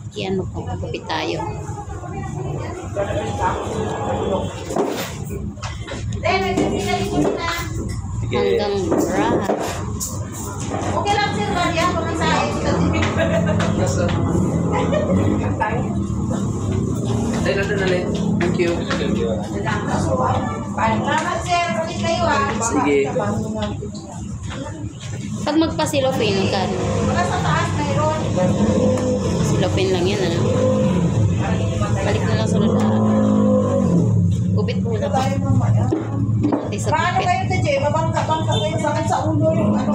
Yan, magpapagupit tayo. Hanggang bra. Okay lang sir, Maria, kung ang sain. Ay, natin na lang. Thank you. Salamat sir, balik kayo ah. Sige. Pag magpa-silopin, kan? Wala sa taas, mayroon. Silopin lang yan, ano? Balik na lang sa lula. Gupit po na pa. Hindi sa Paano gupit. kayo, Tejay? Mabangka-bangka kayo, sakit sa ulo yung ano,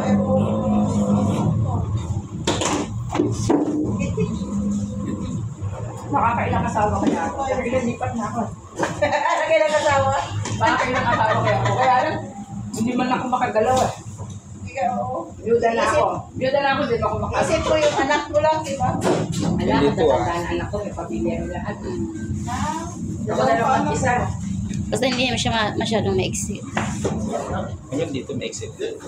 Makakailang asawa kaya ako. Kaya lipat na ako. Nakailang asawa? Makakailang asawa kaya ako. Kaya lang, hindi man ako makagalaw eh. Biyuda na ako. Biyuda na ako, di ba ako makagalaw? Kasi po yung anak mo lang, di ba? Alam ko, tatandaan anak ko, may pamilya nila. Ako na lang mag-isa. Basta hindi siya masyadong ma-exit. Ngayon dito may exit.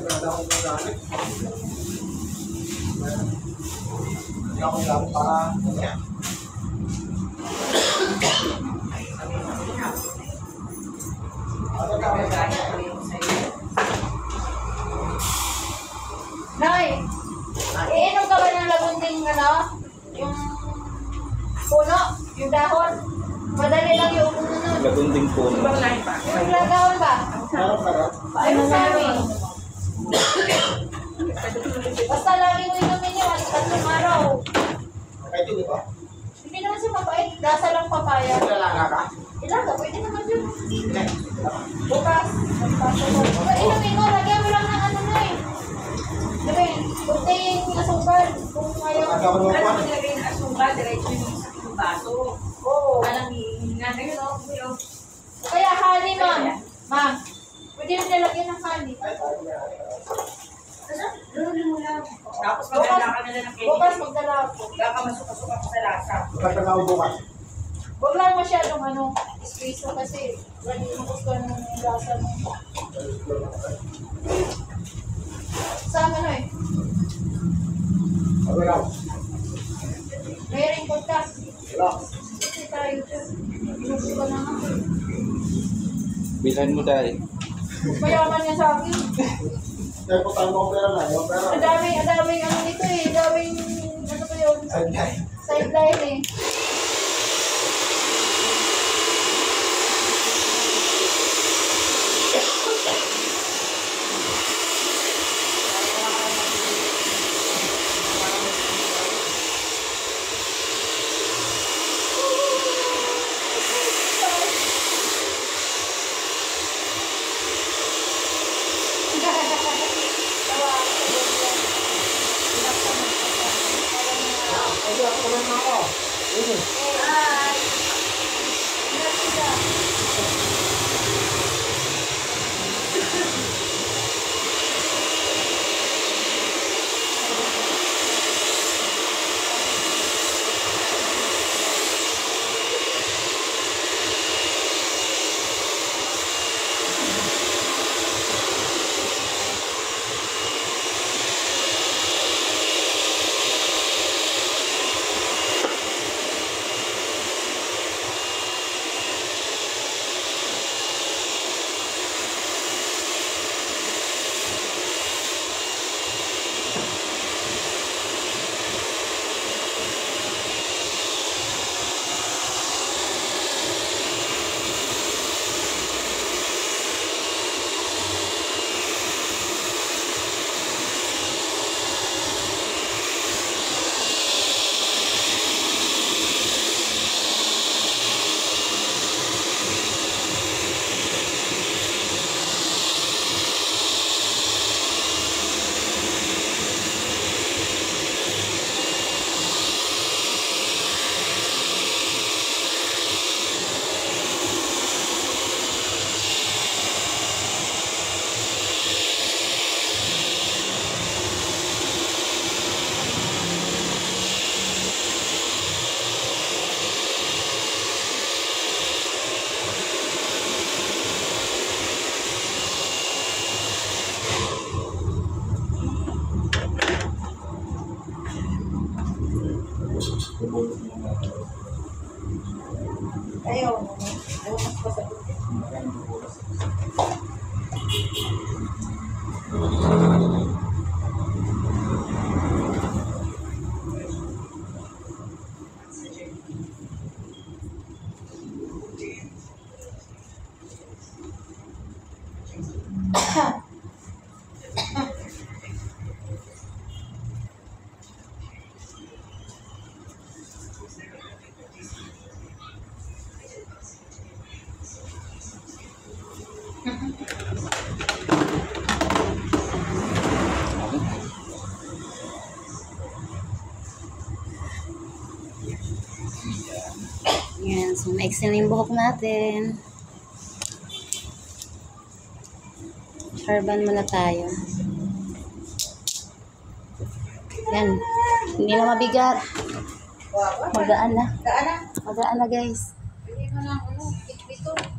Nay, iinom ka ba ng lagunting, ano? Yung puno, yung dahon? Madali lang yung puno nun. Lagunding po. Ibang lain pa. Yung lagawan ba? Ayun sa amin. Basta lagi mo inumin yun, tatlong araw. Hindi naman siya mapait, lasa lang papaya. Ilaga, pwede naman yun. Bukas. Inumin mo, lagyan mo lang ng ano na eh. Diba, kunting asukal. Kung ayaw. Alam mo nilagay ng asungka, diretso yung baso. Oo. Alang hihinga na yun, oh. Kaya honey, ma'am. Ma'am, pwede mo nilagyan ng honey. Lunin mo lang. Tapos maganda ka nila ng Bukas candy. magdala ako. Baka masuka-suka ko sa lasa. Huwag lang masyadong ano, espresso kasi lagi mo gusto ng lasa mo. Saan ano eh? May ring kontak. Kasi tayo dyan. Inubo ka na nga. Bilhan mo dahil. Mayaman niya sa akin. Ang daming ano nito eh. Ang daming, ano ba yun? Sideline eh. Ayaw mo. Ayaw mas pasagot. Yan, so maiksin na yung buhok natin. Charban muna tayo. Yan. Hindi na mabigat. Magaan na. Daan na. Magaan na guys. Hindi mo na, ano, ito.